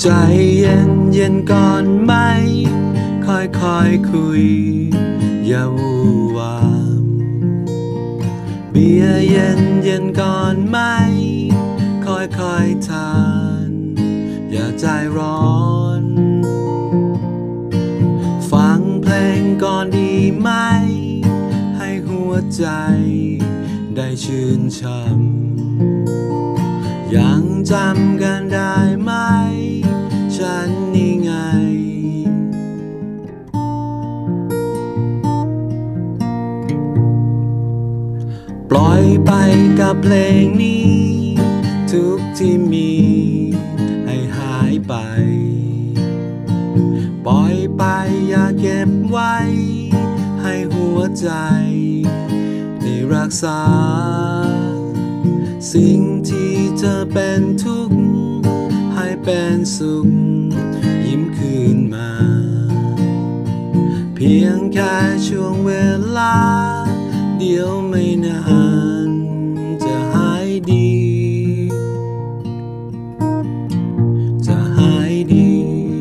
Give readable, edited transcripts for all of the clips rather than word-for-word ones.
ใจเย็นเย็นก่อนไหมค่อยคุยอย่าวู่วามเบียร์เย็นเย็นก่อนไหมค่อยทานอย่าใจร้อนฟังเพลงก่อนดีไหมให้หัวใจได้ชื่นช่ำยังจำกันได้ไหมฉันนี่ไงปล่อยไปกับเพลงนี้ทุกที่มีให้หายไปปล่อยไปอย่าเก็บไว้ให้หัวใจได้รักษาสิ่งที่เธอเป็นทุกข์ให้เป็นสุขยิ้มคืนมาเพียงแค่ช่วงเวลาเดียวไม่นานจะหายดีจะหายดี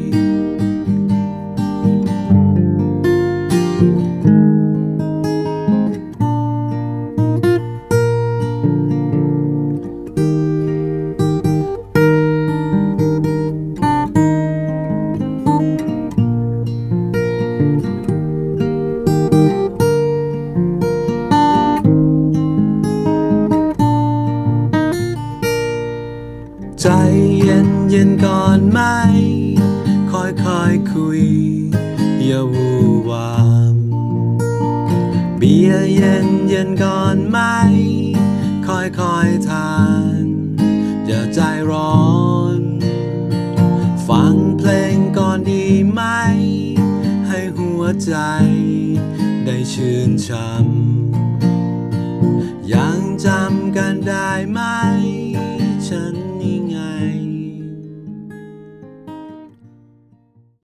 ใจเย็นเย็นก่อนไหมค่อยคุยอย่าวู่วามเบียร์เย็นเย็นก่อนไหมค่อยทานอย่าใจร้อนฟังเพลงก่อนดีไหมให้หัวใจได้ชื่นช่ำยังจำกันได้ไหม